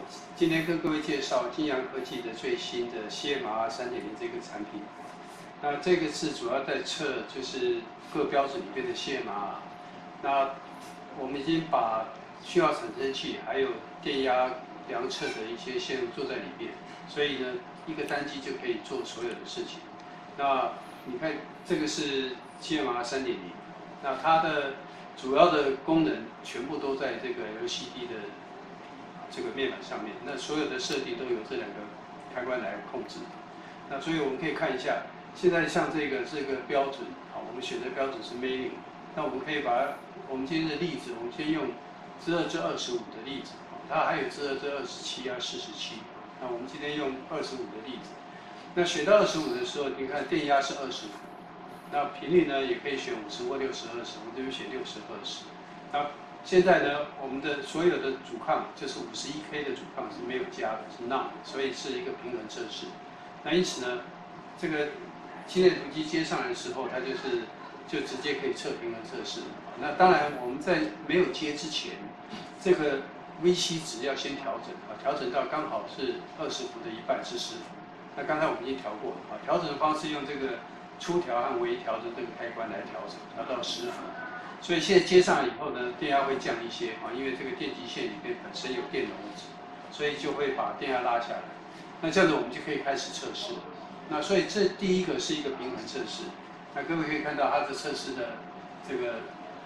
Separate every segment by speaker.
Speaker 1: 今天跟各位介绍金阳科技的最新的 CMR 3.0这个产品。那这个是主要在测就是各标准里面的 CMR。那我们已经把讯号产生器还有电压量测的一些线路做在里面，所以呢，一个单机就可以做所有的事情。那你看这个是 CMR 3.0，那它的主要的功能全部都在这个 LCD 的这个面板上面，那所有的设定都由这两个开关来控制。那所以我们可以看一下，现在像这个标准，好，我们选的标准是 menu。那我们可以把我们今天的例子，我们先用12/25的例子，它还有12/27啊、47。那我们今天用25的例子。那选到25的时候，你看电压是25，那频率呢也可以选50或60/20，我们这边选60/20。那现在呢，我们的所有的阻抗就是51K 的阻抗是没有加的，是 none， 所以是一个平衡测试。那因此呢，这个心电图机接上来的时候，它就直接可以测平衡测试。那当然我们在没有接之前，这个 VC 值要先调整啊，调整到刚好是20伏的1半是10伏。那刚才我们已经调过了啊，调整的方式用这个初调和微调的这个开关来调整，调到10伏。所以现在接上来以后呢，电压会降一些啊，因为这个电极线里面本身有电容值，所以就会把电压拉下来。那这样子我们就可以开始测试了。那所以这第一个是一个平衡测试。那各位可以看到它的测试的这个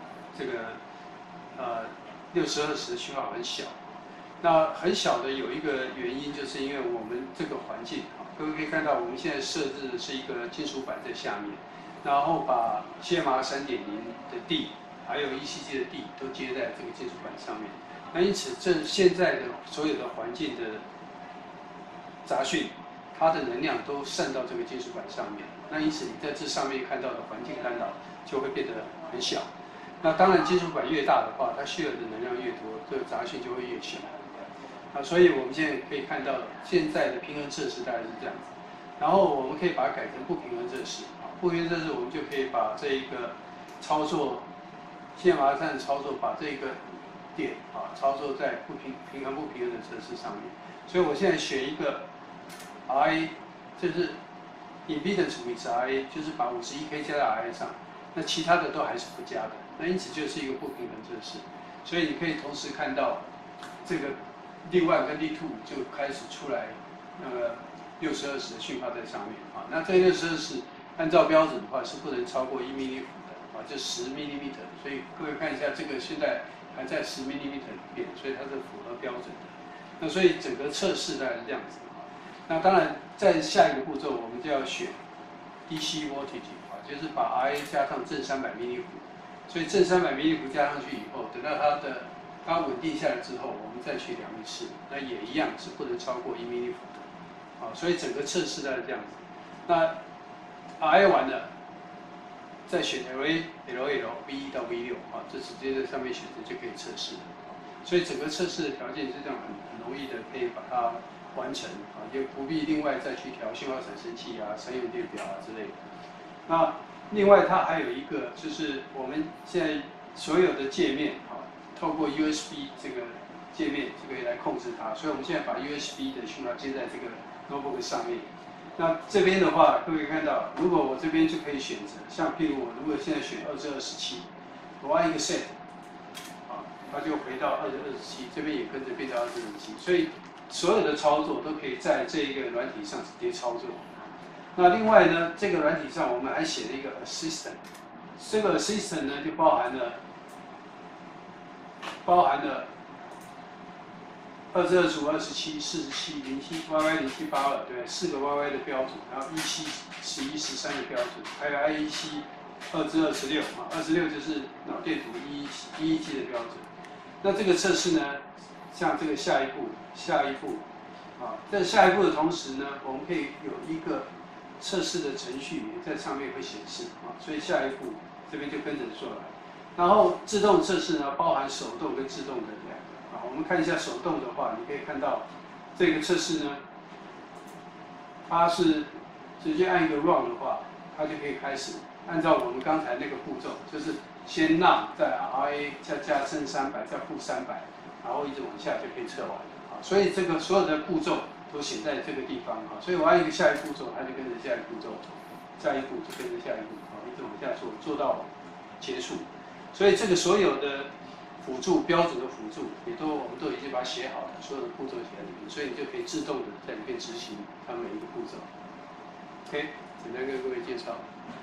Speaker 1: 60/20的讯号很小。那很小的有一个原因，就是因为我们这个环境啊，各位可以看到我们现在设置的是一个金属板在下面，然后把 CMR 3.0的 D 还有 ECG 的 D 都接在这个金属板上面。那因此现在的所有的环境的杂讯，它的能量都散到这个金属板上面。那因此你在这上面看到的环境干扰就会变得很小。那当然金属板越大的话，它需要的能量越多，这个杂讯就会越小。所以我们现在可以看到现在的平衡测试大概是这样子。然后我们可以把它改成不平衡测试。不平衡测试我们就可以把这一个操作CMR 3的操作，把这个点操作在平衡不平衡的测试上面。所以我现在选一个 RA， 就是 impedance with RA， 就是把51K 加在 RA 上，那其他的都还是不加的。那因此就是一个不平衡测试。所以你可以同时看到这个 D1 跟 D2 就开始出来那个60/20的讯号在上面啊。那这60/20按照标准的话是不能超过1 mm 的就10 mm。所以各位看一下，这个现在还在10 mm 里面，所以它是符合标准的。那所以整个测试大概是这样子。那当然在下一个步骤我们就要选 DC voltage 就是把 RA 加上正300 mV。所以正300 mV 加上去以后，等到它稳定下来之后，我们再去量一次，那也一样是不能超过1 mV 的。所以整个测试大概这样子。那 RA 完了，再选 LA、LL、V1 到 V6这直接在上面选择就可以测试了。所以整个测试的条件是这样很容易的，可以把它完成就不必另外再去调讯号产生器啊、三用电表之类的。那另外它还有一个就是我们现在所有的界面透过 USB 这个界面就可以来控制它，所以我们现在把 USB 的讯号接在这个 notebook 上面。那这边的话，各位看到，如果我这边就可以选择，像譬如我如果现在选20/27，我按一个 set， 它就回到20/27，这边也跟着变到20/27，所以所有的操作都可以在这一个软体上直接操作。那另外呢，这个软体上我们还写了一个 assistant， 这个 assistant 呢就包含了20/25、27、47、07、YY07、82，对，4个 YY 的标准，然后17、11、13的标准，还有 IEC 2/2626就是脑电图EEG 的标准。那这个测试呢，像这个下一步在下一步的同时呢，我们可以有一个测试的程序也在上面会显示所以下一步这边就跟着做来。然后自动测试呢，包含手动跟自动的两个我们看一下手动的话，你可以看到这个测试呢，它是直接按一个 run 的话，它就可以开始按照我们刚才那个步骤，就是先 none， 再 RA， 再加正300，再负300，然后一直往下就可以测完了所以这个所有的步骤都写在这个地方啊，所以我按一个下一步骤，它就跟着下一步骤，下一步就跟着下一步，啊，一直往下做，做到结束。所以这个所有的辅助标准的辅助，我们都已经把它写好了，所有的步骤写在里面，所以你就可以自动的在里面执行它每一个步骤。OK，简单跟各位介绍。